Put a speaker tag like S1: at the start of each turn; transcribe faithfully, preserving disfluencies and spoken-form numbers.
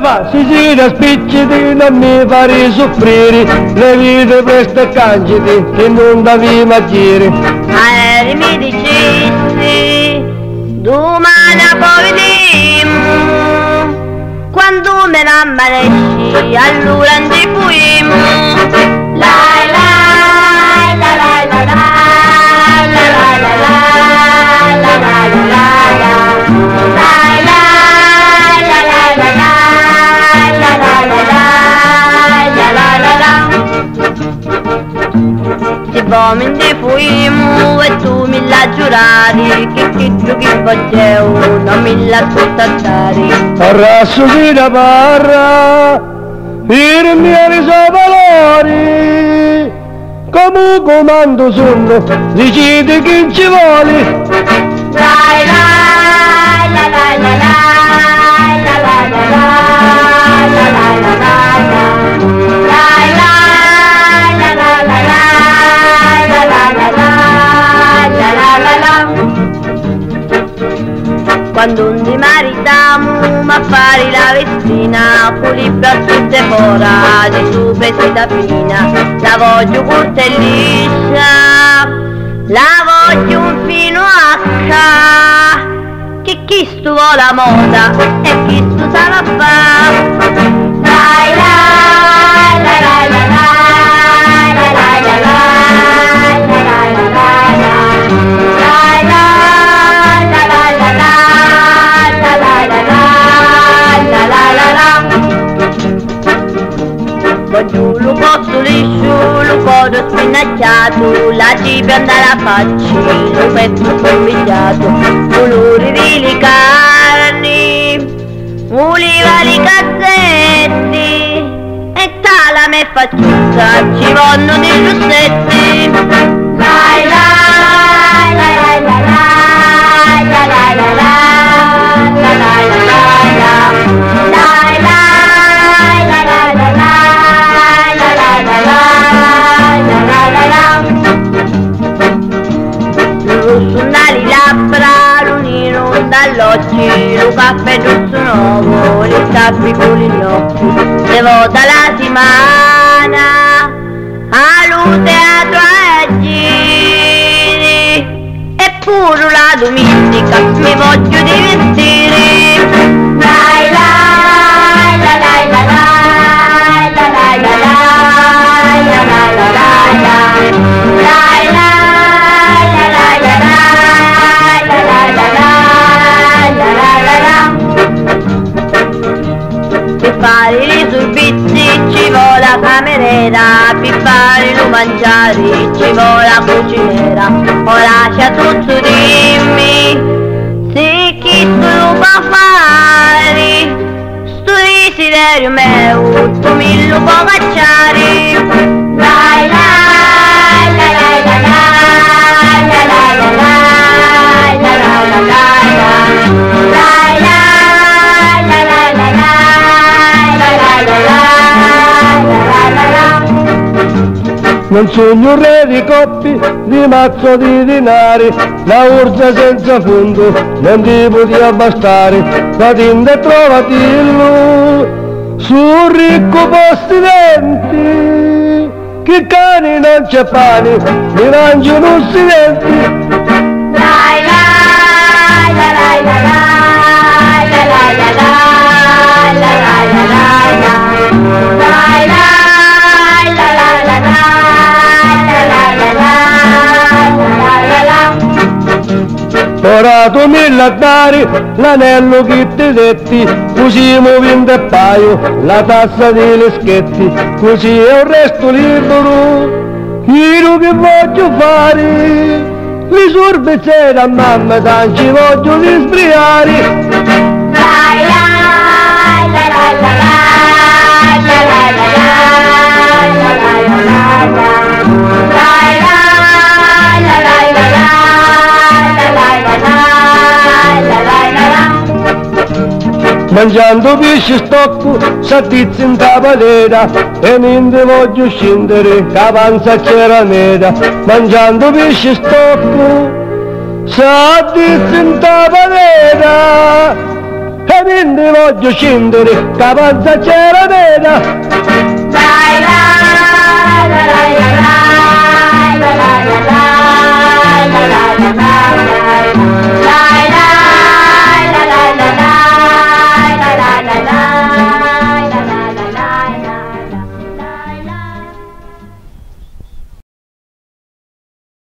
S1: ma si gira spicciti, non mi fare soffrire, le vite presto e canciti, che non devi maggiare.
S2: Aeri mi dicessi, domani poi vediamo, quando me ne ammanesci, allora andiamo. La la la la la la la la la la la la la se vommi di fuimo e tu mi la giurari che chi tu che facevo non mi la ascoltare.
S1: Arrasso si da parra il mio risolvalori, come comando sono, decidi chi ci vuole.
S2: La la la la la la la la la la la la quando un di maritiamo ma fare la vestina con i bracci de fora di su vestita fina, la voglio corta e liscia, la voglio un fino H, che chi stu vuole la moda e chi stu sa la fa. Lai lai lai lai lai lai lai lai voglio lo posso liscio, lo posso spinacciato, la cipria andare a facci, lo petto convigliato, colori di carni, uliva di cazzetti, e tala me faccetta, ci vanno dei rossetti. Lai lai lai lai lai lai lai lai lai lai lai sulle labbra, l'unino dall'occhi, lo caffè rosso nuovo, le scarpe con gli occhi, devo dalla settimana, a lui teatro e giri, eppure la domenica mi voglio divertire. Lai lai la lai la lai la lai la lai la lai la lai la per fare i sorbizi ci vuole la cameriera, per fare lo mangiare ci vuole la cucinera. Ora lascia tutto dimmi, se chi tu lo può fare, sto desiderio meu, tu mi lo puoi cacciare. Lai lai la lai la lai la lai la lai la lai la lai la
S1: non sogno un re di coppi, di mazzo di denari, la urza senza fondo, non ti potia bastare, la tinta e trovatillo, sul ricco posti denti, che cani non c'è pane, mi mangiano studenti.
S2: Lai lai la lai la lai la lai la lai la lai la lai la lai la
S1: ora tu mi la dare l'anello che ti detti, così muovendo e paio la tassa dei leschetti, così è un resto libero, io che voglio fare, li sorbezze da mamma, tanto ci voglio risbriare.
S2: Lai lai la lai la lai la lai la lai la lai la lai la lai la
S1: mangiando pesce stocco, saltizzi in tapadera, e niente voglio scendere, che avanza c'era nera. Mangiando pesce stocco, saltizzi in tapadera, e quindi voglio scendere, capanza c'è la veda,